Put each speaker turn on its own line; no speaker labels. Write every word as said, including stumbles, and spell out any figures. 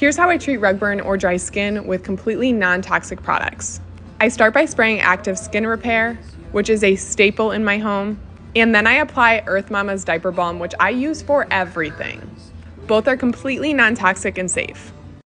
Here's how I treat rug burn or dry skin with completely non-toxic products. I start by spraying Active Skin Repair, which is a staple in my home, and then I apply Earth Mama's Diaper Balm, which I use for everything. Both are completely non-toxic and safe.